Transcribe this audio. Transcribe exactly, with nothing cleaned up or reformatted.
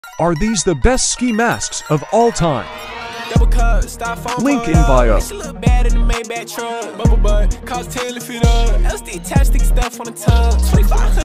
Are these the best ski masks of all time? Link in bio.